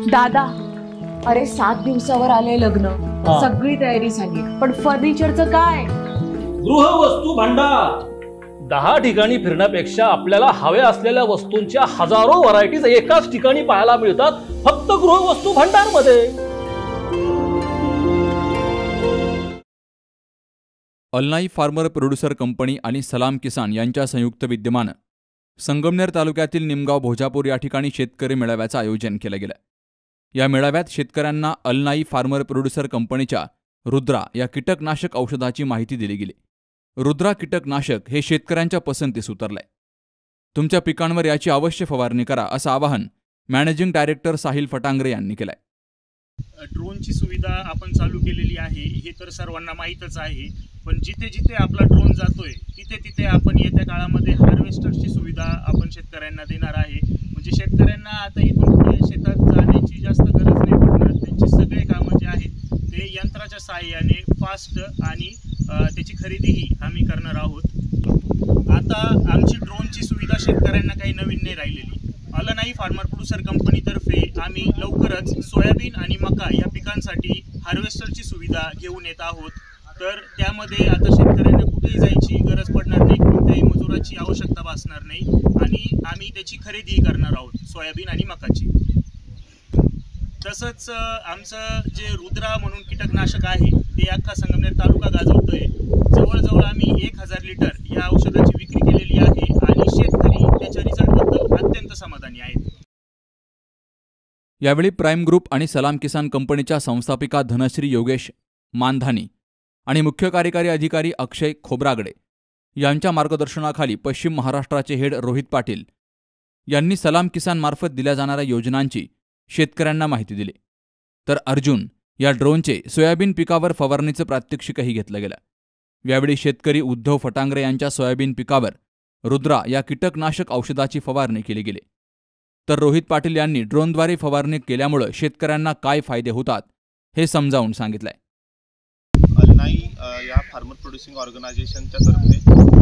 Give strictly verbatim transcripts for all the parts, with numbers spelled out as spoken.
दादा, अरे सात दिवसावर आले लग्न, सगळी तयारी झाली, पण फर्निचरचं काय? गृहवस्तू भांडार. दहा ठिकाणी फिरण्यापेक्षा आपल्याला हव्या असलेल्या वस्तूंच्या हजारो व्हरायटीज एकाच ठिकाणी पाहायला मिळतात, फक्त गृहवस्तू भांडार मध्ये. अलनाई फार्मर प्रोड्युसर कंपनी आणि सलाम किसान यांच्या संयुक्त विद्यमानं संगमनेर तालुक्यातील निमगाव भोजापूर या ठिकाणी शेतकरी मेळाव्याचं आयोजन केलं गेलं. या मेळाव्यात शेतकऱ्यांना अलनाई फार्मर प्रोड्युसर कंपनीच्या रुद्रा या कीटकनाशक औषधाची माहिती दिली गेली. रुद्रा कीटकनाशक हे शेतकऱ्यांच्या पसंतीस उतरलंय. तुमच्या पिकांवर याची अवश्य फवारणी करा असं आवाहन मॅनेजिंग डायरेक्टर साहिल फटांगरे यांनी केलंय. ड्रोनची सुविधा आपण चालू केलेली आहे हे तर सर्वांना माहीतच आहे, पण जिथे जिथे आपला ड्रोन जातोय तिथे तिथे आपण येत्या काळामध्ये हार्वेस्टरची सुविधा आपण शेतकऱ्यांना देणार आहे. म्हणजे शेतकऱ्यांना आता इथून पुढे शेतात जाण्याची जास्त गरज नाही पडणार. त्यांची सगळे कामं जे आहेत ते यंत्राच्या सहाय्याने फास्ट आणि त्याची खरेदीही आम्ही करणार आहोत. आता आमची ड्रोनची सुविधा शेतकऱ्यांना काही नवीन नाही राहिलेली. अलनाई फार्मर प्रोड्युसर कंपनीतर्फे आम्ही लवकरच सोयाबीन आणि मका या पिकांसाठी हार्वेस्टरची सुविधा घेऊन येत आहोत. तर त्यामध्ये आता शेतकऱ्यांना कुठेही जायची गरज पडणार नाही, कोणत्याही मजुराची आवश्यकता भासणार नाही आणि आम्ही त्याची खरेदी करणार आहोत सोयाबीन आणि मकाची. तसंच आमचं जे रुद्रा म्हणून कीटकनाशक आहे ते अख्खा संगमनेर तालुका गाजवतोय. जवळजवळ आम्ही एक हजार लिटर या औषधाची विक्री केलेली आहे आणि शेतकरी त्याच्या रिझल्टबद्दल अत्यंत समाधानी आहेत. यावेळी प्राईम ग्रुप आणि सलाम किसान कंपनीच्या संस्थापिका धनश्री योगेश मानधानी आणि मुख्य कार्यकारी अधिकारी अक्षय खोब्रागडे यांच्या मार्गदर्शनाखाली पश्चिम महाराष्ट्राचे हेड रोहित पाटील यांनी सलाम किसान मार्फत दिल्या जाणाऱ्या योजनांची शेतकऱ्यांना माहिती दिली. तर अर्जुन या ड्रोनचे सोयाबीन पिकावर फवारणीचं प्रात्यक्षिकही घेतलं गेलं. यावेळी शेतकरी उद्धव फटांगरे यांच्या सोयाबीन पिकावर रुद्रा या कीटकनाशक औषधाची फवारणी केली गेली. तर रोहित पाटील यांनी ड्रोनद्वारे फवारणी केल्यामुळे शेतकऱ्यांना काय फायदे होतात हे समजावून सांगितलंय. अलनाई या फार्मर प्रोड्युसिंग ऑर्गनायझेशनच्या तर्फे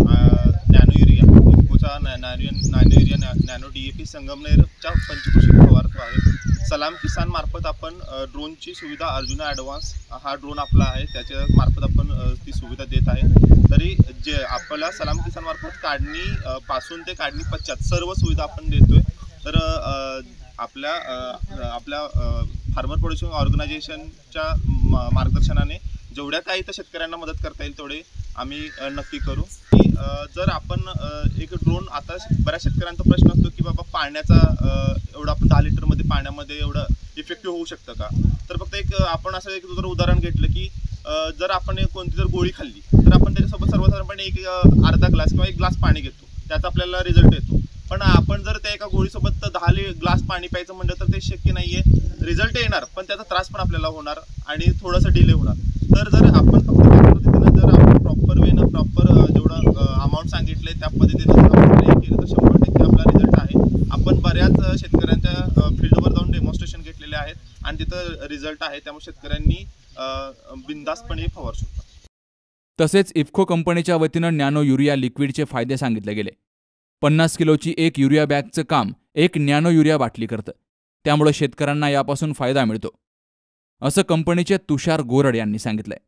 नॅनो युरिया इफ्कोचा nano nano urea nano D A P संगमनेरच्या पंचकृषी फवारतो आहे. सलाम किसान मार्फत आपण ड्रोनची सुविधा अर्जुन ॲडव्हान्स हा ड्रोन आपला आहे त्याच्या मार्फत आपण ती सुविधा देत आहे. तरी जे आपल्याला सलाम किसान मार्फत काढणी पासून ते काढणी पश्चात सर्व सुविधा आपण देतोय. तर आपल्या आपल्या फार्मर प्रोड्युसिंग ऑर्गनायझेशनच्या मार्गदर्शनाने जेवढ्या काही तर शेतकऱ्यांना मदत करता येईल तेवढे आम्ही नक्की करू. की जर आपण एक ड्रोन आता बऱ्याच शेतकऱ्यांचा प्रश्न असतो की बाबा पाण्याचा एवढं आपण दहा लिटरमध्ये पाण्यामध्ये एवढं इफेक्टिव्ह होऊ शकतं का. तर फक्त एक आपण असं एक जर उदाहरण घेतलं की जर आपण कोणती जर गोळी खाल्ली तर आपण त्याच्यासोबत सर्वसाधारणपणे एक अर्धा ग्लास किंवा एक ग्लास पाणी घेतो, त्याचा आपल्याला रिझल्ट येतो. पण आपण जर त्या एका गोळीसोबत दहा ग्लास पाणी प्यायचं म्हणलं तर ते शक्य नाहीये. रिझल्ट येणार पण त्याचा त्रास पण आपल्याला होणार आणि थोडंसं डिले होणार. तर जर आपण फक्त त्या पद्धतीनं जर आपण प्रॉपर वेनं प्रॉपर जेवढं अमाऊंट सांगितले त्या पद्धतीनं जर आपण ट्राय केलं तर शंभर टक्के आपला रिझल्ट आहे. आपण बऱ्याच शेतकऱ्यांच्या फील्डवर जाऊन डेमॉन्स्ट्रेशन घेतलेले आहेत आणि तिथं रिझल्ट आहे. त्यामुळे शेतकऱ्यांनी बिनधास्तपणे फवारू शकतात. तसेच इफ्को कंपनीच्या वतीनं नॅनो युरिया लिक्विडचे फायदे सांगितले गेले. पन्नास किलोची एक युरिया बॅगचं काम एक नॅनो युरिया बाटली करतं, त्यामुळे शेतकऱ्यांना यापासून फायदा मिळतो असं कंपनीचे तुषार गोरड यांनी सांगितलंय.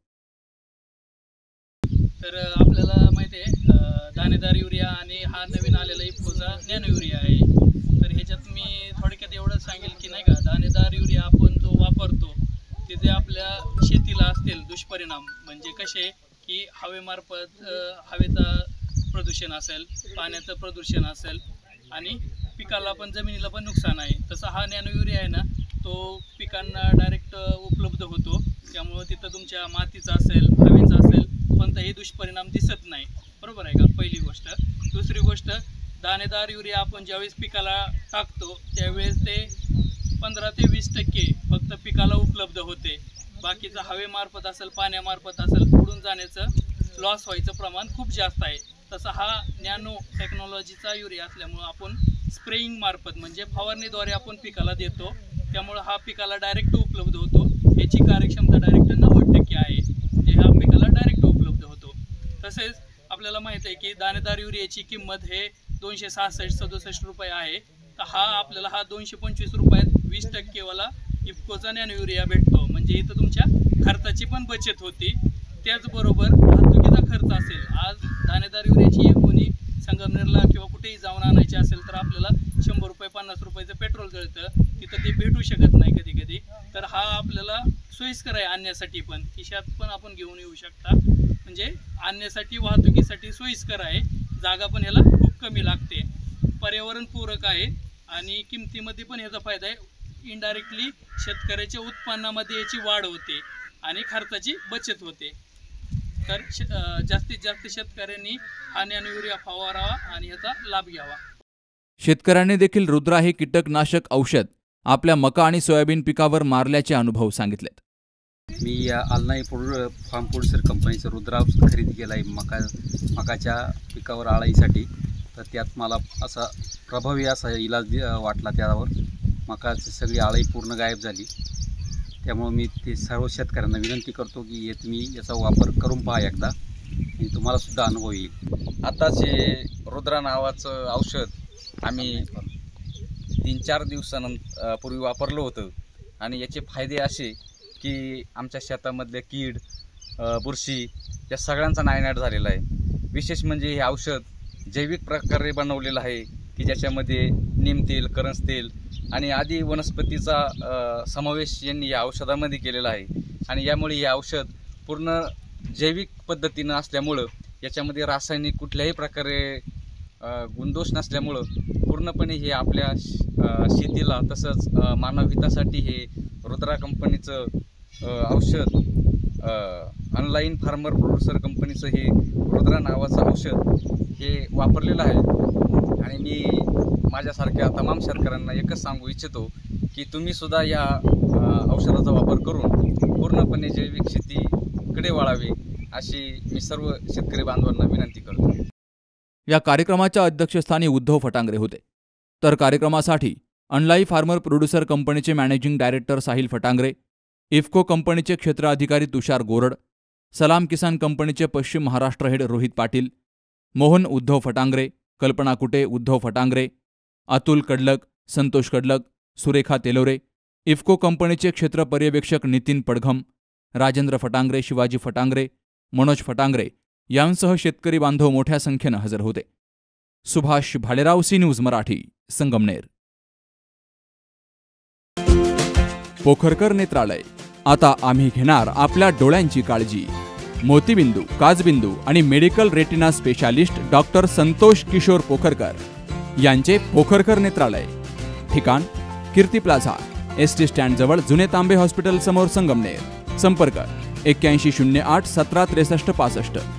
तर आपल्याला माहिती आहे दाणेदार युरिया आणि हा नवीन आलेला इफ्कोचा नॅनो युरिया आहे. तर ह्याच्यात मी थोडक्यात एवढंच सांगेल की नाही का, दाणेदार युरिया आपण जो वापरतो तिथे आपल्या शेतीला असतील दुष्परिणाम म्हणजे कसे की हवेमार्फत हवेचा प्रदूषण असेल, पाण्याचं प्रदूषण असेल आणि पिकाला पण जमिनीला पण नुकसान आहे. तसा हा नॅनो युरिया आहे ना तो पिकांना डायरेक्ट उपलब्ध होतो. त्यामुळं तिथं तुमच्या मातीचा असेल हवेचा असेल कोणताही दुष्परिणाम दिसत नाही. बरोबर आहे का, पहिली गोष्ट. दुसरी गोष्ट, दाणेदार युरिया आपण ज्यावेळेस पिकाला टाकतो त्यावेळेस ते पंधरा ते वीस टक्के फक्त पिकाला उपलब्ध होते. बाकीचं हवेमार्फत असेल पाण्यामार्फत असेल उडून जाण्याचं लॉस व्हायचं प्रमाण खूप जास्त आहे. तसा हा नॅनो टेक्नॉलॉजीचा युरिया असल्यामुळं आपण स्प्रेइंग मार्फत म्हणजे फवारणीद्वारे आपण पिकाला देतो. त्यामुळं हा पिकाला डायरेक्ट उपलब्ध होतो. याची कार्यक्षमता डायरेक्ट नव्वद टक्के आहे, म्हणजे हा पिकाला डायरेक्ट उपलब्ध होतो. तसेच आपल्याला माहीत आहे की दाणेदार युरियाची किंमत हे दोनशे सहासष्ट सदुसष्ट रुपये आहे. तर हा आपल्याला हा दोनशे पंचवीस रुपयात वीस टक्केवाला इफ्कोचा नॅनो युरिया भेटतो. म्हणजे इथं तुमच्या खर्चाची पण बचत होती. त्याचबरोबर वाहतुकीचा खर्च असेल, आज दाणेदार युरियाची एक गोणी संगमनेरला किंवा कुठेही जाऊन आणायची असेल तर आपल्याला शंभर रुपये पन्नास रुपयाचं पेट्रोल जळतं, तिथं ते भेटू शकत नाही कधी कधी. तर हा आपल्याला सोयीस्कर आहे आणण्यासाठी, पण खिशात पण आपण घेऊन येऊ शकता. म्हणजे आणण्यासाठी वाहतुकीसाठी सोयीस्कर आहे. जागा पण ह्याला खूप कमी लागते, पर्यावरणपूरक आहे आणि किमतीमध्ये पण ह्याचा फायदा आहे. इनडायरेक्टली शेतकऱ्याच्या उत्पन्नामध्ये याची वाढ होते आणि खर्चाची बचत होते. तर जास्तीत जास्त शेतकऱ्यांनी हा नॅनो युरिया फवारावा आणि याचा लाभ घ्यावा. शेतकऱ्यांनी देखील रुद्रा हे कीटकनाशक औषध आपल्या मका आणि सोयाबीन पिकावर मारल्याचे अनुभव सांगितलेत. मी या अल्नाई फूड फार्म प्रोड्युसर कंपनीचं रुद्रा खरेदी केला आहे मका मकाच्या पिकावर आळाईसाठी. तर त्यात मला असा प्रभावी असा इलाज वाटला. त्यावर मकाची सगळी आळाई पूर्ण गायब झाली. त्यामुळे मी ते सर्व शेतकऱ्यांना विनंती करतो की हे तुम्ही याचा वापर करून पहा एकदा, आणि तुम्हाला सुद्धा अनुभव येईल. आताच हे रुद्रा नावाचं औषध आम्ही तीन चार दिवसानंतर पूर्वी वापरलं होतं आणि याचे फायदे असे की आमच्या शेतामधले कीड बुरशी या सगळ्यांचा नायनाट झालेला आहे. विशेष म्हणजे हे औषध जैविक प्रकारे बनवलेलं आहे की ज्याच्यामध्ये नीमतेल, करंज तेल आणि आदी वनस्पतीचा समावेश यांनी या औषधामध्ये केलेला आहे. आणि यामुळे हे औषध पूर्ण जैविक पद्धतीनं असल्यामुळं याच्यामध्ये रासायनिक कुठल्याही प्रकारे गुणदोष नसल्यामुळं पूर्णपणे हे आपल्या शेतीला तसंच मानव हितासाठी हे रुद्रा कंपनीचं औषध, ऑनलाईन फार्मर प्रोड्युसर कंपनीचं हे रुद्रा नावाचं औषध हे वापरलेलं आहे. आणि मी माझ्यासारख्या तमाम शेतकऱ्यांना एकच सांगू इच्छितो की तुम्ही सुद्धा या औषधाचा वापर करून पूर्णपणे जैविक शेतीकडे वळावे अशी मी सर्व शेतकरी बांधवांना विनंती करतो. या कार्यक्रमाच्या अध्यक्षस्थानी उद्धव फटांगरे होते. तर कार्यक्रमासाठी अनलाई फार्मर प्रोड्युसर कंपनीचे मॅनेजिंग डायरेक्टर साहिल फटांगरे, इफ्को कंपनीचे क्षेत्र अधिकारी तुषार गोरड, सलाम किसान कंपनीचे पश्चिम महाराष्ट्र हेड रोहित पाटील, मोहन उद्धव फटांगरे, कल्पना कुटे उद्धव फटांगरे, अतुल कडलक, संतोष कडलक, सुरेखा तेलोरे, इफ्को कंपनीचे क्षेत्र पर्यवेक्षक नितीन पडघम, राजेंद्र फटांगरे, शिवाजी फटांगरे, मनोज फटांगरे यांसह शेतकरी बांधव मोठ्या संख्येनं हजर होते. Subhash Bhalerao, C News Marathi, Sangamner. पोखरकर नेत्रालय, आता आम्ही घेणार आपल्या डोळ्यांची काळजी. मोतीबिंदू, काचबिंदू आणि medical retina specialist doctor Santosh Kishor Pokharkar यांचे पोखरकर नेत्रालय. ठिकाण Kirti plaza, S T stand जवळ, जुने तांबे हॉस्पिटल समोर, संगमनेर. संपर्क एक्क्याऐंशी शून्य आठ सतरा त्रेसष्ट पासष्ट.